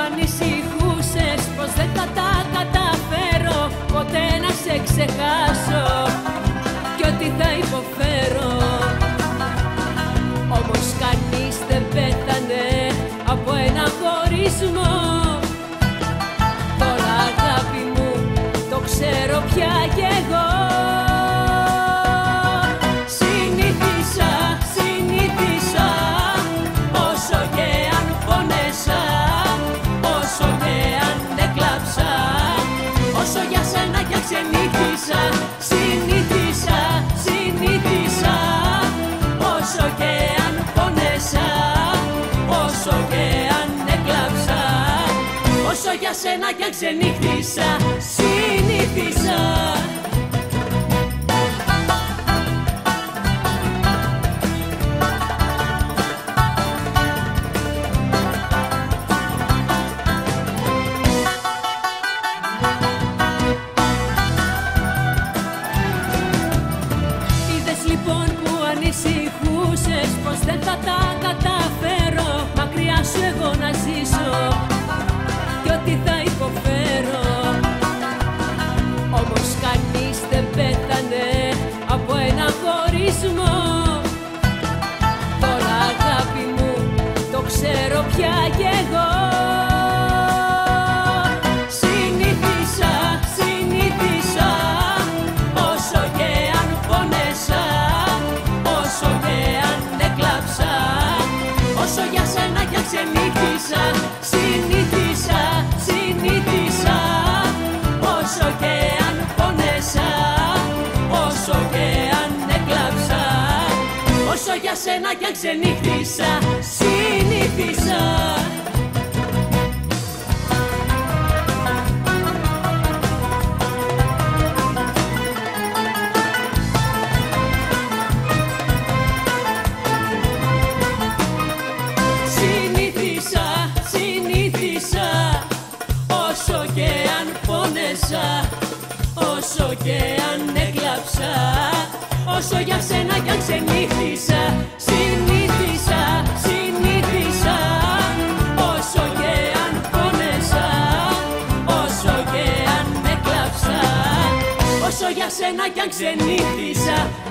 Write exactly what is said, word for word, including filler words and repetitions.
ανησυχούσες πως δεν θα τα καταφέρω ποτέ να σε ξεχάσω κι ότι θα υποφέρω. Όμως κανείς δεν πέθανε από ένα χωρισμό. Τώρα αγάπη μου το ξέρω πια κι εγώ. Συνήθισα, συνήθισα όσο και αν πονέσα, όσο και αν έκλαψα, όσο για σένα κι αν ξενύχτησα. Συνήθισα, συνήθισα όσο και αν πονέσα, όσο και αν έκλαψα, όσο για σένα κι αν ξενύχτησα. Συνήθισα. Λοιπόν που ανησυχούσες πως δεν θα τα καταφέρω μακριά σου εγώ να ζήσω κι ότι θα υποφέρω. Όμως κανείς δεν πέθανε από ένα χωρισμό. Τώρα αγάπη μου το ξέρω πια κι εγώ. Συνήθισα, συνήθισα όσο και αν πονέσα, όσο και αν έκλαψα, όσο για σένα κι αν ξενύχτησα. Συνήθισα, συνήθισα όσο και αν πονέσα, όσο και αν έκλαψα, όσο για σένα κι αν ξενύχτησα. Συνήθισα. Όσο και αν πόνεσα, όσο και αν έκλαψα, όσο για σένα κι αν ξενύχτησα. Συνήθισα, συνήθισα όσο και αν πόνεσα, όσο και αν έκλαψα, όσο για σένα κι αν ξενύχτησα.